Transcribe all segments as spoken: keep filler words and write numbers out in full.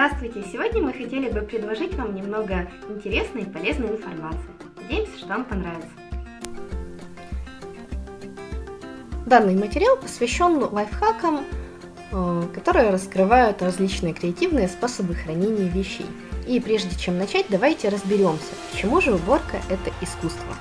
Здравствуйте! Сегодня мы хотели бы предложить вам немного интересной и полезной информации. Надеемся, что вам понравится. Данный материал посвящен лайфхакам, которые раскрывают различные креативные способы хранения вещей. И прежде чем начать, давайте разберемся, почему же уборка – это искусство.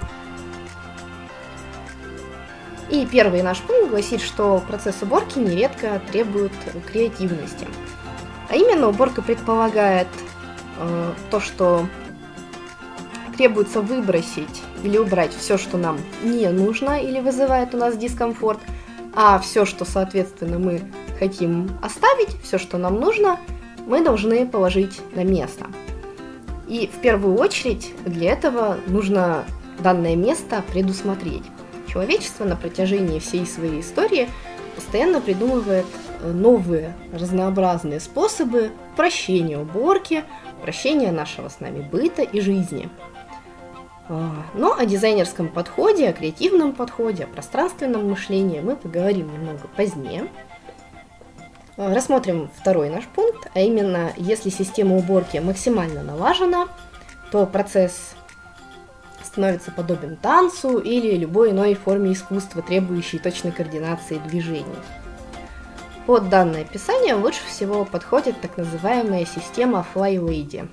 И первый наш пункт гласит, что процесс уборки нередко требует креативности. А именно, уборка предполагает э, то, что требуется выбросить или убрать все, что нам не нужно или вызывает у нас дискомфорт, а все, что, соответственно, мы хотим оставить, все, что нам нужно, мы должны положить на место. И в первую очередь для этого нужно данное место предусмотреть. Человечество на протяжении всей своей истории постоянно придумывает новые разнообразные способы упрощения уборки, упрощения нашего с нами быта и жизни. Но о дизайнерском подходе, о креативном подходе, о пространственном мышлении мы поговорим немного позднее. Рассмотрим второй наш пункт, а именно, если система уборки максимально налажена, то процесс становится подобен танцу или любой иной форме искусства, требующей точной координации движений. Под данное описание лучше всего подходит так называемая система Flylady.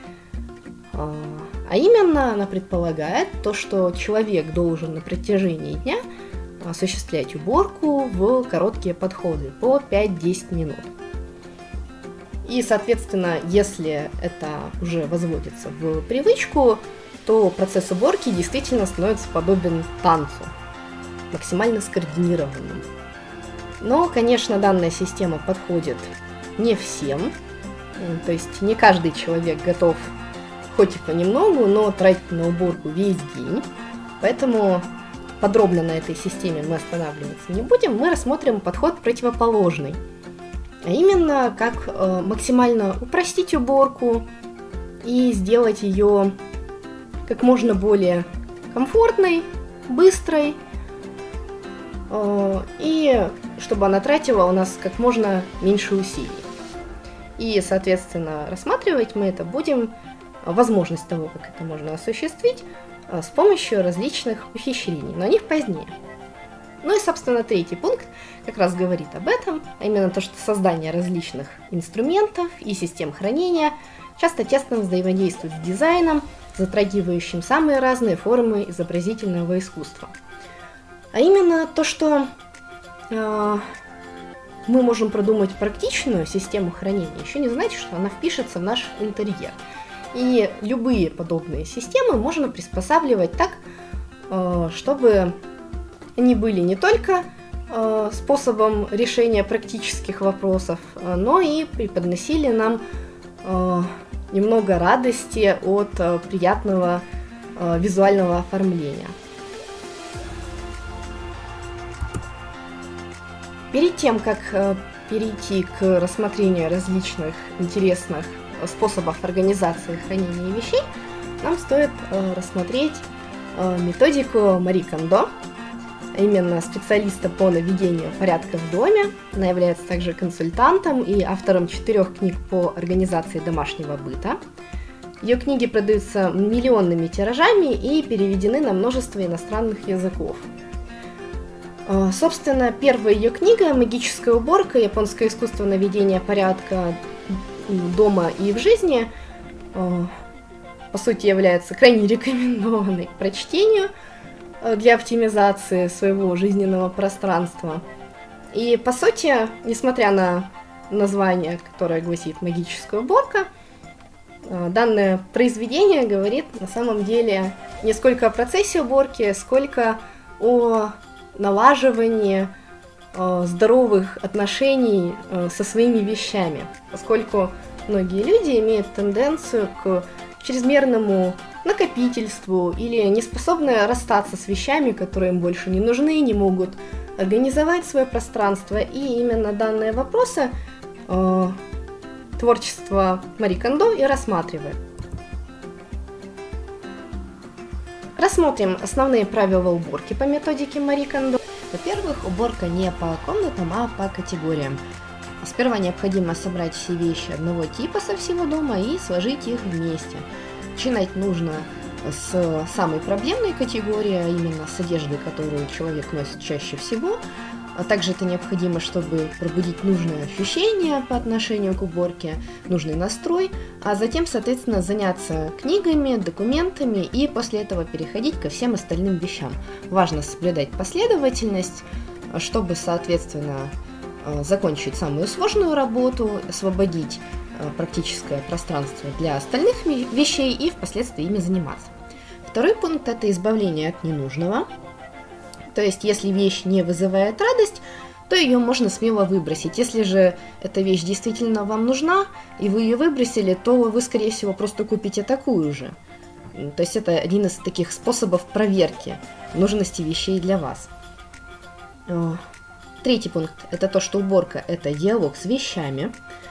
А именно, она предполагает то, что человек должен на протяжении дня осуществлять уборку в короткие подходы по пять-десять минут. И, соответственно, если это уже возводится в привычку, то процесс уборки действительно становится подобен танцу, максимально скоординированным. Но, конечно, данная система подходит не всем, то есть не каждый человек готов хоть и понемногу, но тратить на уборку весь день, поэтому подробно на этой системе мы останавливаться не будем, мы рассмотрим подход противоположный, а именно как э, максимально упростить уборку и сделать ее как можно более комфортной, быстрой, э, и чтобы она тратила у нас как можно меньше усилий. И, соответственно, рассматривать мы это будем, возможность того, как это можно осуществить, с помощью различных ухищрений, но о них позднее. Ну и, собственно, третий пункт как раз говорит об этом, а именно то, что создание различных инструментов и систем хранения часто тесно взаимодействует с дизайном, затрагивающим самые разные формы изобразительного искусства. А именно то, что э, мы можем продумать практичную систему хранения, еще не значит, что она впишется в наш интерьер. И любые подобные системы можно приспосабливать так, э, чтобы они были не только э, способом решения практических вопросов, но и преподносили нам э, немного радости от э, приятного э, визуального оформления. Перед тем, как э, перейти к рассмотрению различных интересных способов организации хранения вещей, нам стоит э, рассмотреть э, методику Мари Кондо, а именно специалиста по наведению порядка в доме. Она является также консультантом и автором четырех книг по организации домашнего быта. Ее книги продаются миллионными тиражами и переведены на множество иностранных языков. Собственно, первая ее книга «Магическая уборка. Японское искусство наведения порядка дома и в жизни» по сути является крайне рекомендованной к прочтению для оптимизации своего жизненного пространства. И по сути, несмотря на название, которое гласит «Магическая уборка», данное произведение говорит на самом деле не сколько о процессе уборки, сколько о налаживании э, здоровых отношений э, со своими вещами, поскольку многие люди имеют тенденцию к чрезмерному накопительству или не способны расстаться с вещами, которые им больше не нужны, не могут организовать свое пространство. И именно данные вопросы э, творчество Мари Кондо и рассматривает. Рассмотрим основные правила уборки по методике Мари Кондо. Во-первых, уборка не по комнатам, а по категориям. Сперва необходимо собрать все вещи одного типа со всего дома и сложить их вместе. Начинать нужно с самой проблемной категории, а именно с одежды, которую человек носит чаще всего. А также это необходимо, чтобы пробудить нужное ощущение по отношению к уборке, нужный настрой, а затем, соответственно, заняться книгами, документами и после этого переходить ко всем остальным вещам. Важно соблюдать последовательность, чтобы, соответственно, закончить самую сложную работу, освободить практическое пространство для остальных вещей и впоследствии ими заниматься. Второй пункт – это избавление от ненужного. То есть, если вещь не вызывает радость, то ее можно смело выбросить. Если же эта вещь действительно вам нужна, и вы ее выбросили, то вы, скорее всего, просто купите такую же. То есть, это один из таких способов проверки нужности вещей для вас. Третий пункт – это то, что уборка – это диалог с вещами.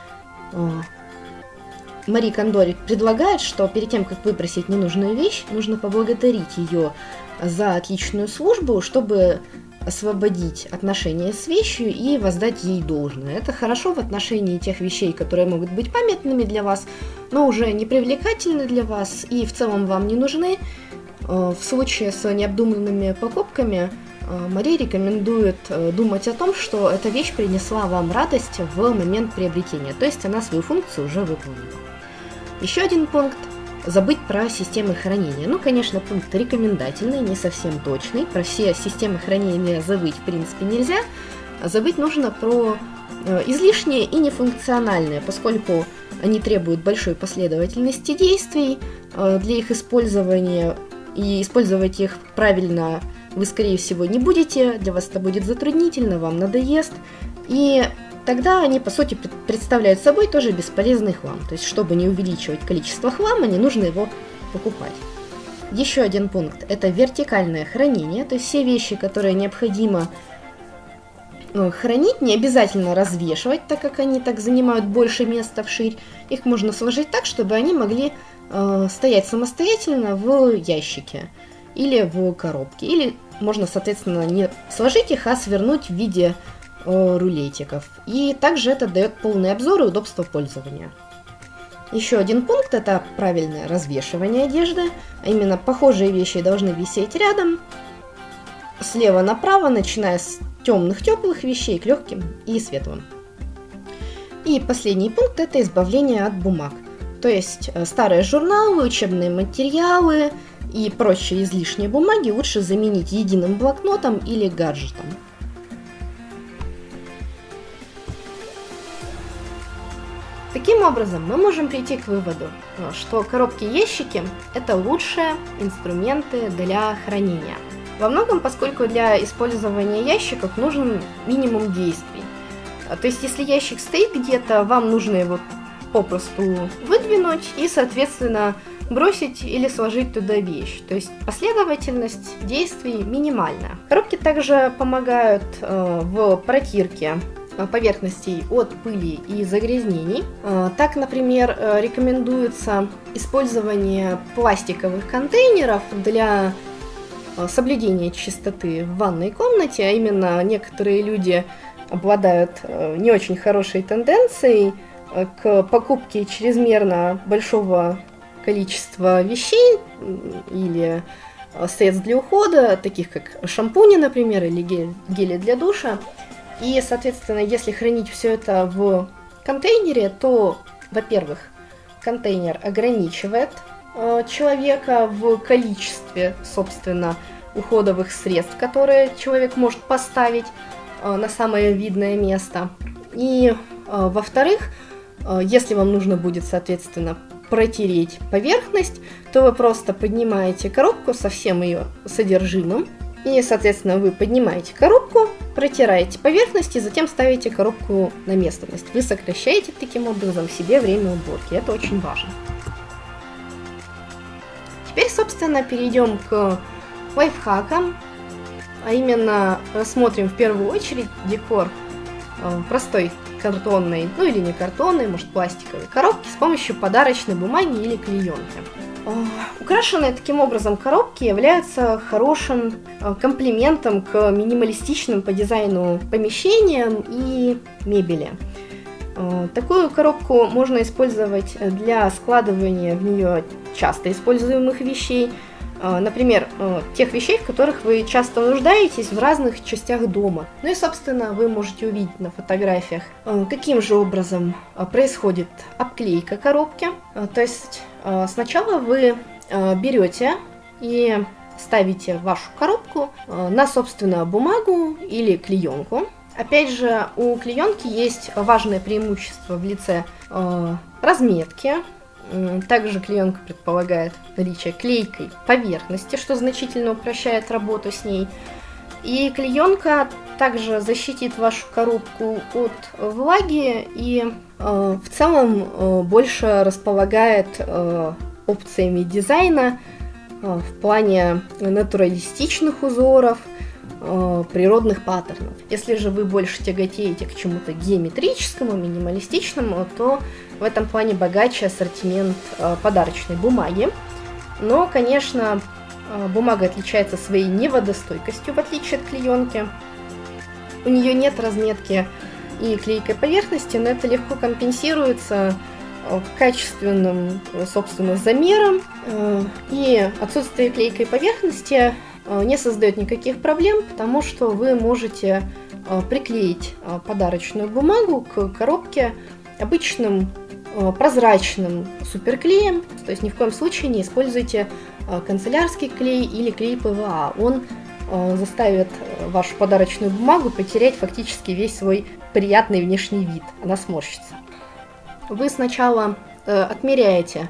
Мари Кондо предлагает, что перед тем, как выбросить ненужную вещь, нужно поблагодарить ее за отличную службу, чтобы освободить отношения с вещью и воздать ей должное. Это хорошо в отношении тех вещей, которые могут быть памятными для вас, но уже не привлекательны для вас и в целом вам не нужны. В случае с необдуманными покупками Мари рекомендует думать о том, что эта вещь принесла вам радость в момент приобретения, то есть она свою функцию уже выполнила. Еще один пункт – забыть про системы хранения. Ну, конечно, пункт рекомендательный, не совсем точный. Про все системы хранения забыть, в принципе, нельзя. Забыть нужно про излишние и нефункциональные, поскольку они требуют большой последовательности действий для их использования, и использовать их правильно вы, скорее всего, не будете, для вас это будет затруднительно, вам надоест, и тогда они, по сути, представляют собой тоже бесполезный хлам. То есть, чтобы не увеличивать количество хлама, не нужно его покупать. Еще один пункт – это вертикальное хранение, то есть все вещи, которые необходимо хранить, не обязательно развешивать, так как они так занимают больше места вширь. Их можно сложить так, чтобы они могли э, стоять самостоятельно в ящике или в коробке. Или можно, соответственно, не сложить их, а свернуть в виде э, рулетиков. И также это дает полный обзор и удобство пользования. Еще один пункт – это правильное развешивание одежды, а именно похожие вещи должны висеть рядом, слева направо, начиная с темных теплых вещей к легким и светлым. И последний пункт – это избавление от бумаг, то есть старые журналы, учебные материалы и прочие излишние бумаги лучше заменить единым блокнотом или гаджетом. Таким образом, мы можем прийти к выводу, что коробки-ящики – это лучшие инструменты для хранения. Во многом, поскольку для использования ящиков нужен минимум действий. То есть, если ящик стоит где-то, вам нужно его попросту выдвинуть и, соответственно, бросить или сложить туда вещь. То есть, последовательность действий минимальная. Коробки также помогают э, в протирке поверхностей от пыли и загрязнений. Так, например, рекомендуется использование пластиковых контейнеров для соблюдения чистоты в ванной комнате, а именно некоторые люди обладают не очень хорошей тенденцией к покупке чрезмерно большого количества вещей или средств для ухода, таких как шампуни, например, или гель, гели для душа. И, соответственно, если хранить все это в контейнере, то, во-первых, контейнер ограничивает э, человека в количестве, собственно, уходовых средств, которые человек может поставить э, на самое видное место. И, э, во-вторых, э, если вам нужно будет, соответственно, протереть поверхность, то вы просто поднимаете коробку со всем ее содержимым, и, соответственно, вы поднимаете коробку, протираете поверхность и затем ставите коробку на место. То есть вы сокращаете таким образом себе время уборки. Это очень важно. Теперь, собственно, перейдем к лайфхакам. А именно, рассмотрим в первую очередь декор простой картонной, ну или не картонной, может пластиковой коробки с помощью подарочной бумаги или клеенки. Украшенные таким образом коробки являются хорошим комплиментом к минималистичным по дизайну помещениям и мебели. Такую коробку можно использовать для складывания в нее часто используемых вещей, например, тех вещей, в которых вы часто нуждаетесь в разных частях дома. Ну и, собственно, вы можете увидеть на фотографиях, каким же образом происходит обклейка коробки. То есть сначала вы берете и ставите вашу коробку на, собственно, бумагу или клеенку. Опять же, у клеенки есть важное преимущество в лице э, разметки. Также клеенка предполагает наличие клейкой поверхности, что значительно упрощает работу с ней. И клеенка также защитит вашу коробку от влаги и э, в целом э, больше располагает э, опциями дизайна э, в плане натуралистичных узоров, природных паттернов. Если же вы больше тяготеете к чему-то геометрическому, минималистичному, то в этом плане богаче ассортимент подарочной бумаги. Но, конечно, бумага отличается своей неводостойкостью, в отличие от клеенки. У нее нет разметки и клейкой поверхности, но это легко компенсируется качественным, собственно, замером. И отсутствие клейкой поверхности не создает никаких проблем, потому что вы можете приклеить подарочную бумагу к коробке обычным прозрачным суперклеем. То есть ни в коем случае не используйте канцелярский клей или клей пэ вэ а. Он заставит вашу подарочную бумагу потерять фактически весь свой приятный внешний вид. Она сморщится. Вы сначала отмеряете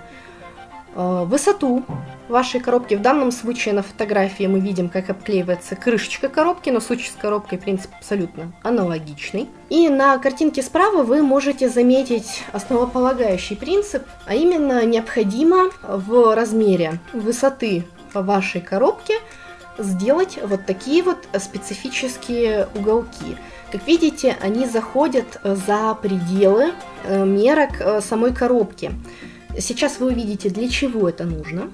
высоту вашей коробки. В данном случае на фотографии мы видим, как обклеивается крышечка коробки, но в случае с коробкой принцип абсолютно аналогичный. И на картинке справа вы можете заметить основополагающий принцип, а именно необходимо в размере высоты вашей коробки сделать вот такие вот специфические уголки. Как видите, они заходят за пределы мерок самой коробки. Сейчас вы увидите, для чего это нужно.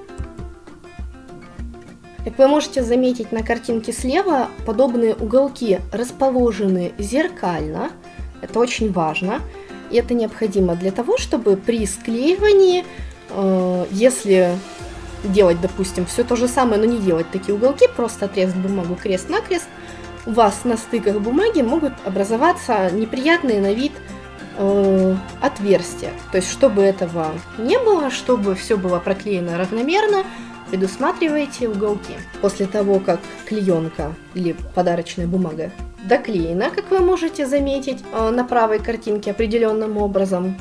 Как вы можете заметить на картинке слева, подобные уголки расположены зеркально. Это очень важно. И это необходимо для того, чтобы при склеивании, э, если делать, допустим, все то же самое, но не делать такие уголки, просто отрезать бумагу крест-накрест, у вас на стыках бумаги могут образоваться неприятные на вид э, отверстия. То есть, чтобы этого не было, чтобы все было проклеено равномерно, предусматривайте уголки. После того, как клеенка или подарочная бумага доклеена, как вы можете заметить э, на правой картинке определенным образом,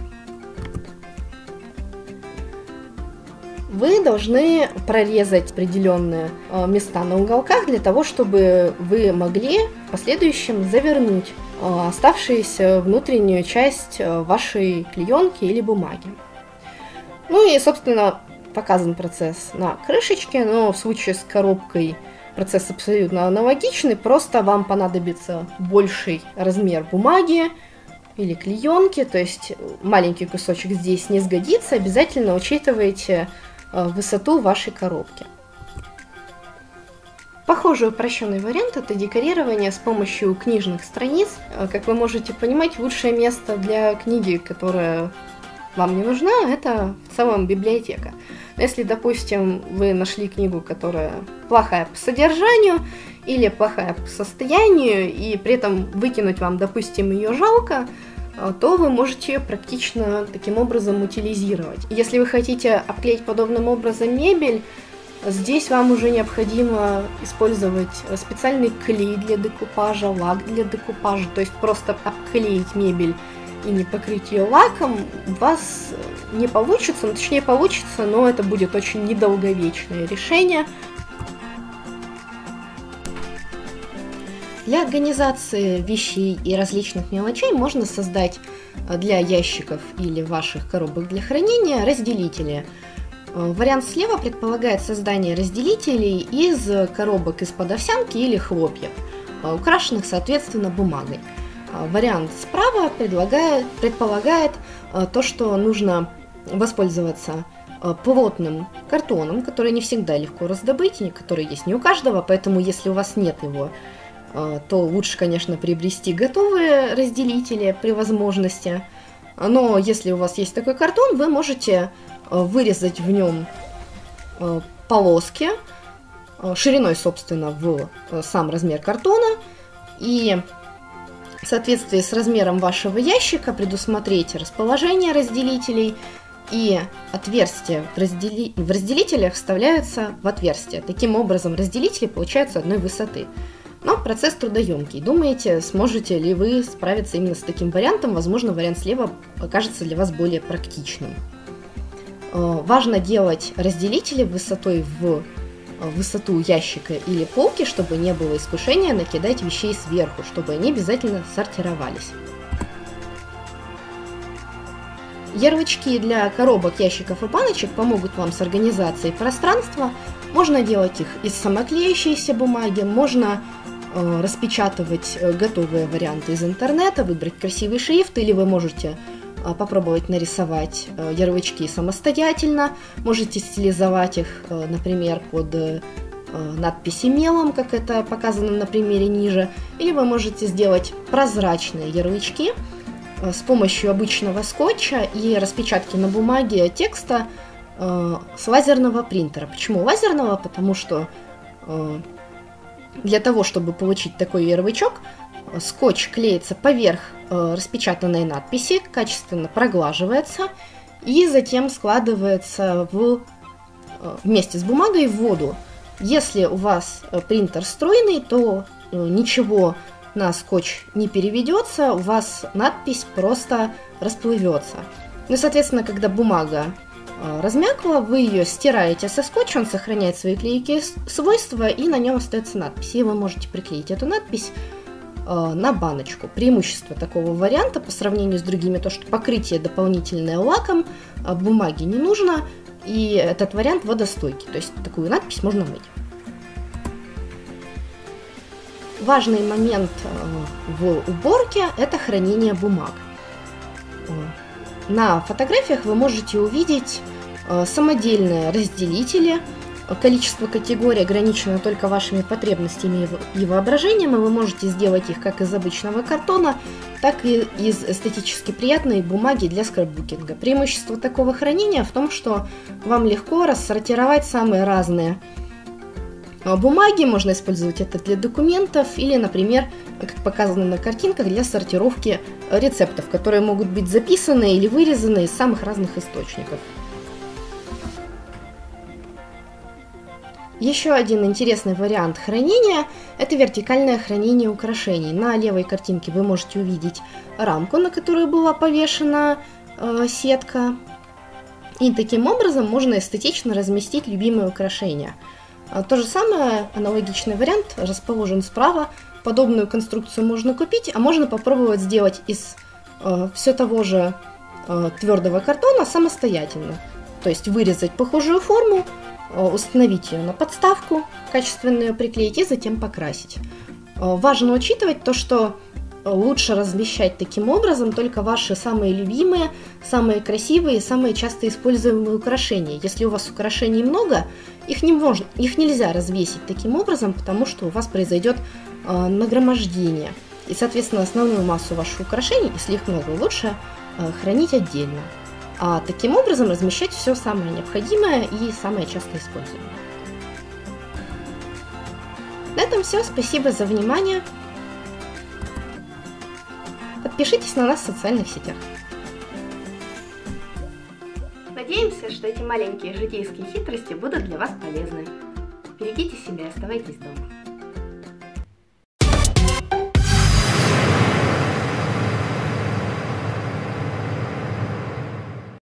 вы должны прорезать определенные э, места на уголках для того, чтобы вы могли в последующем завернуть э, оставшуюся внутреннюю часть э, вашей клеенки или бумаги. Ну и, собственно, показан процесс на крышечке, но в случае с коробкой процесс абсолютно аналогичный, просто вам понадобится больший размер бумаги или клеенки, то есть маленький кусочек здесь не сгодится, обязательно учитывайте высоту вашей коробки. Похожий упрощенный вариант — это декорирование с помощью книжных страниц. Как вы можете понимать, лучшее место для книги, которая вам не нужна, это в целом библиотека. Но если, допустим, вы нашли книгу, которая плохая по содержанию или плохая по состоянию, и при этом выкинуть вам, допустим, ее жалко, то вы можете ее практично таким образом утилизировать. Если вы хотите обклеить подобным образом мебель, здесь вам уже необходимо использовать специальный клей для декупажа, лак для декупажа, то есть просто обклеить мебель и не покрыть ее лаком у вас не получится, ну, точнее получится, но это будет очень недолговечное решение. Для организации вещей и различных мелочей можно создать для ящиков или ваших коробок для хранения разделители. Вариант слева предполагает создание разделителей из коробок из-под овсянки или хлопьев, украшенных, соответственно, бумагой. Вариант справа предлагает, предполагает то, что нужно воспользоваться плотным картоном, который не всегда легко раздобыть, и который есть не у каждого, поэтому если у вас нет его, то лучше, конечно, приобрести готовые разделители при возможности. Но если у вас есть такой картон, вы можете вырезать в нем полоски шириной, собственно, в сам размер картона и в соответствии с размером вашего ящика предусмотреть расположение разделителей, и отверстия в, раздели... в разделителях вставляются в отверстия. Таким образом, разделители получаются одной высоты. Но процесс трудоемкий. Думаете, сможете ли вы справиться именно с таким вариантом? Возможно, вариант слева окажется для вас более практичным. Важно делать разделители высотой в высоту ящика или полки, чтобы не было искушения накидать вещей сверху, чтобы они обязательно сортировались. Ярлычки для коробок, ящиков и баночек помогут вам с организацией пространства. Можно делать их из самоклеющейся бумаги, можно э, распечатывать готовые варианты из интернета, выбрать красивый шрифт, или вы можете э, попробовать нарисовать э, ярлычки самостоятельно. Можете стилизовать их, э, например, под э, надписи мелом, как это показано на примере ниже. Или вы можете сделать прозрачные ярлычки с помощью обычного скотча и распечатки на бумаге текста э, с лазерного принтера. Почему лазерного? Потому что э, для того, чтобы получить такой ярлычок, скотч клеится поверх э, распечатанной надписи, качественно проглаживается и затем складывается в, э, вместе с бумагой в воду. Если у вас принтер струйный, то э, ничего на скотч не переведется, у вас надпись просто расплывется. Ну и, соответственно, когда бумага э, размякла, вы ее стираете со скотча, он сохраняет свои клейкие свойства, и на нем остается надпись. И вы можете приклеить эту надпись э, на баночку. Преимущество такого варианта по сравнению с другими, то, что покрытие дополнительное лаком, а бумаги не нужно, и этот вариант водостойкий, то есть такую надпись можно мыть. Важный момент в уборке – это хранение бумаг. На фотографиях вы можете увидеть самодельные разделители. Количество категорий ограничено только вашими потребностями и воображением, и вы можете сделать их как из обычного картона, так и из эстетически приятной бумаги для скрапбукинга. Преимущество такого хранения в том, что вам легко рассортировать самые разные бумаги, можно использовать это для документов или, например, как показано на картинках, для сортировки рецептов, которые могут быть записаны или вырезаны из самых разных источников. Еще один интересный вариант хранения – это вертикальное хранение украшений. На левой картинке вы можете увидеть рамку, на которую была повешена э, сетка. И таким образом можно эстетично разместить любимые украшения. То же самое, аналогичный вариант расположен справа. Подобную конструкцию можно купить, а можно попробовать сделать из э, все того же э, твердого картона самостоятельно. То есть вырезать похожую форму, э, установить ее на подставку, качественно ее приклеить и затем покрасить. Э, важно учитывать то, что лучше размещать таким образом только ваши самые любимые, самые красивые, самые часто используемые украшения. Если у вас украшений много, их, не можно, их нельзя развесить таким образом, потому что у вас произойдет э, нагромождение. И, соответственно, основную массу ваших украшений, если их много, лучше э, хранить отдельно. А таким образом размещать все самое необходимое и самое часто используемое. На этом все. Спасибо за внимание. Подпишитесь на нас в социальных сетях. Надеемся, что эти маленькие житейские хитрости будут для вас полезны. Берегите себя и оставайтесь дома.